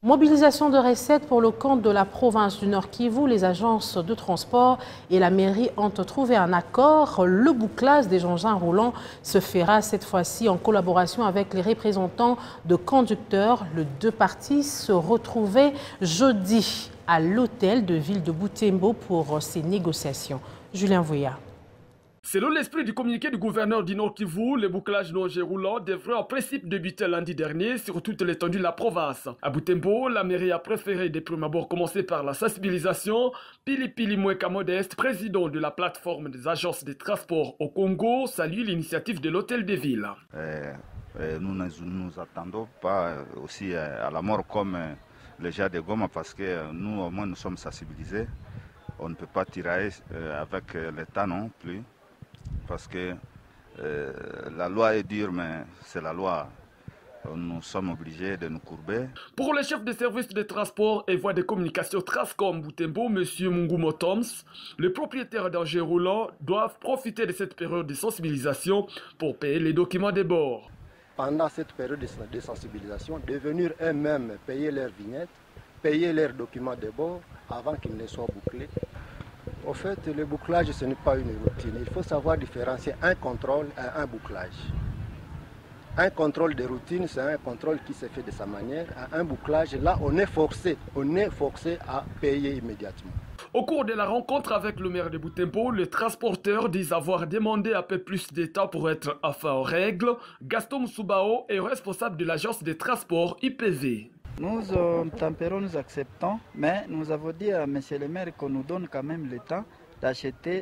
Mobilisation de recettes pour le compte de la province du Nord Kivu. Les agences de transport et la mairie ont trouvé un accord. Le bouclage des engins roulants se fera cette fois-ci en collaboration avec les représentants de conducteurs. Les deux parties se retrouvaient jeudi à l'hôtel de ville de Butembo pour ces négociations. Julien Voya. Selon l'esprit du communiqué du gouverneur du Nord Kivu, le bouclage d'engins roulants devrait en principe débuter lundi dernier sur toute l'étendue de la province. À Butembo, la mairie a préféré de prime abord commencer par la sensibilisation. Pili Mweka Modeste, président de la plateforme des agences de transport au Congo, salue l'initiative de l'hôtel de ville. Nous ne nous attendons pas aussi à la mort comme les gens de Goma parce que nous au moins nous sommes sensibilisés. On ne peut pas tirer avec l'État non plus. Parce que la loi est dure, mais c'est la loi. Nous sommes obligés de nous courber. Pour le chef de service de transport et voies de communication Trascom Butembo, M. Mungumo Toms, les propriétaires d'engins roulants doivent profiter de cette période de sensibilisation pour payer les documents de bord. Pendant cette période de sensibilisation, de venir eux-mêmes payer leurs vignettes, payer leurs documents de bord avant qu'ils ne soient bouclés. Au fait, le bouclage, ce n'est pas une routine. Il faut savoir différencier un contrôle et un bouclage. Un contrôle de routine, c'est un contrôle qui se fait de sa manière. Un bouclage, là, on est forcé à payer immédiatement. Au cours de la rencontre avec le maire de Butembo, les transporteurs disent avoir demandé un peu plus de temps pour être enfin en règle. Gaston Moussoubao est responsable de l'agence de transport IPV. Nous tempérons, nous acceptons, mais nous avons dit à M. le maire qu'on nous donne quand même le temps d'acheter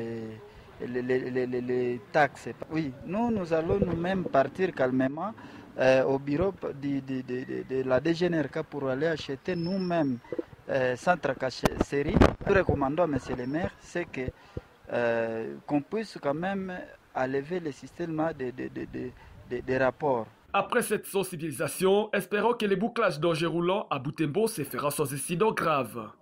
les taxes. Oui, nous allons nous-mêmes partir calmement au bureau de la DGNRK pour aller acheter nous-mêmes sans tracasserie. Nous recommandons à M. le maire, c'est qu'on puisse quand même enlever le système de rapports. Après cette sensibilisation, espérons que le bouclage d'engins roulants à Butembo se fera sans incident grave.